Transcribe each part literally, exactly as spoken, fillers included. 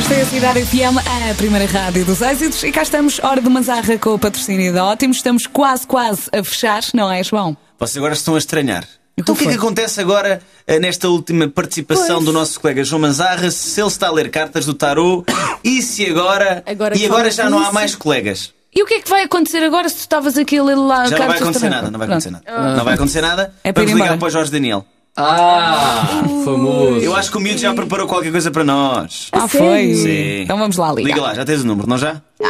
Esta é a Cidade F M, a primeira rádio dos êxitos. E cá estamos, hora de Manzarra com o patrocínio da Ótimos. Estamos quase, quase a fechar, não é, João? Vocês agora estão a estranhar. Então o que é que acontece agora nesta última participação pois. do nosso colega João Manzarra? Se ele está a ler cartas do tarô e se agora... agora e agora já não há mais colegas. E o que é que vai acontecer agora se tu estavas aqui a ler lá já cartas? Já não vai acontecer nada, não vai acontecer nada. Ah. Não vai acontecer nada. É Vamos ligar para o Jorge Daniel. Ah, uh, famoso. Eu acho que o miúdo já preparou qualquer coisa para nós. Ah, foi? Sim. Então vamos lá ligar. Liga lá, já tens o número, não já? Ah.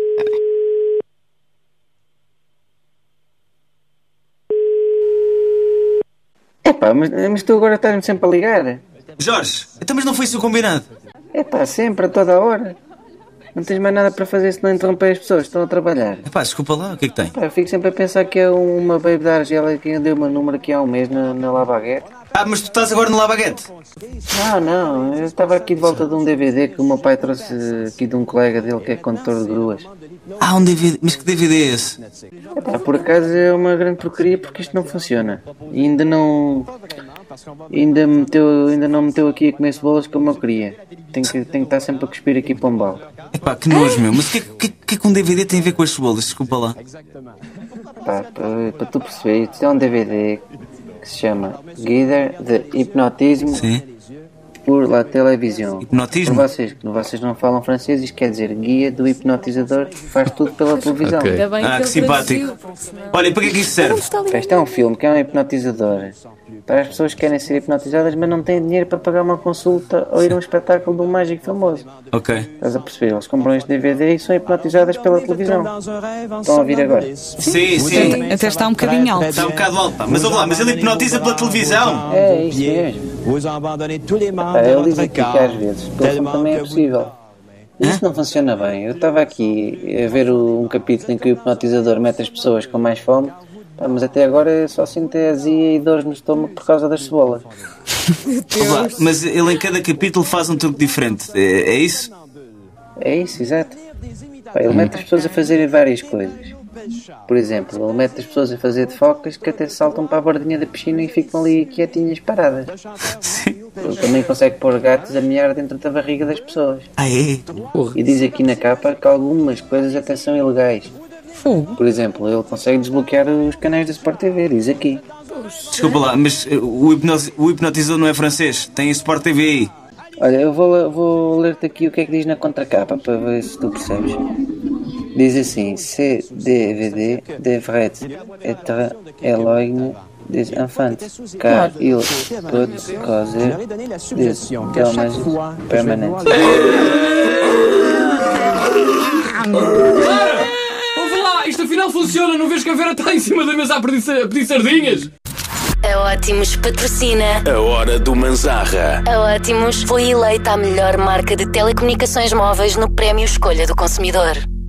Epá, mas, mas tu agora estás-me sempre a ligar. Jorge, então mas não foi isso o combinado? Epá, sempre, a toda a hora. Não tens mais nada para fazer se não interromper as pessoas, estão a trabalhar. Epá, desculpa lá, o que é que tem? Epá, eu fico sempre a pensar que é uma baby da Argélia que deu o meu número aqui há um mês na, na Lavaguete. Ah, mas tu estás agora no Lavaguete? Não, não, eu estava aqui de volta de um D V D que o meu pai trouxe aqui de um colega dele que é condutor de gruas. Ah, um D V D, mas que D V D é esse? Epá, por acaso é uma grande porcaria porque isto não funciona. E ainda não... Ainda, meteu, ainda não meteu aqui a comer cebolas como eu queria. Tenho que, tenho que estar sempre a cuspir aqui para um balde. Epá, que nojo, meu. Mas o que, que, que é que um D V D tem a ver com as cebolas? Desculpa lá. Pá, para, para tu perceber, isto é um D V D que se chama Guia de Hipnotismo. Sim. Por la televisão. Hipnotismo? Para vocês que vocês não falam francês, isto quer dizer guia do hipnotizador que faz tudo pela televisão. Okay. Ah, que simpático. Olha, e para que é que isso serve? Este é um filme que é um hipnotizador para as pessoas que querem ser hipnotizadas, mas não têm dinheiro para pagar uma consulta ou ir a um espetáculo de um mágico famoso. Ok. Estás a perceber? Eles compram este D V D e são hipnotizadas pela televisão. Estão a ouvir agora? Sim, sim. Até está um bocadinho alto. Está um bocado alto, pá. Mas, lá, mas ele hipnotiza pela televisão. É isso mesmo. Ah, ele diz aqui que às vezes pelo também é possível. Isso não funciona bem. Eu estava aqui a ver um capítulo em que o hipnotizador mete as pessoas com mais fome, mas até agora só sinto azia e dores no estômago por causa das cebolas. Olá, mas ele em cada capítulo faz um truque diferente, é, é isso? É isso, exato. Ele mete as pessoas a fazerem várias coisas. Por exemplo, ele mete as pessoas a fazer de focas que até saltam para a bordinha da piscina e ficam ali quietinhas paradas. Sim. Ele também consegue pôr gatos a miar dentro da barriga das pessoas. Ah, é? E diz aqui na capa que algumas coisas até são ilegais. Por exemplo, ele consegue desbloquear os canais da Sport T V, diz aqui. Desculpa lá, mas o, hipnoz, o hipnotizador não é francês, tem Sport T V aí. Olha, eu vou, vou ler-te aqui o que é que diz na contracapa para ver se tu percebes. Diz assim: C D V D devrait être éloigné des enfants car il peut causer des dommages permanentes. Ouve lá, isto afinal funciona, não vês que a Vera está em cima da mesa a pedir, a pedir sardinhas? A Ótimos patrocina A Hora do Manzarra. A Ótimos foi eleita a melhor marca de telecomunicações móveis no Prémio Escolha do Consumidor.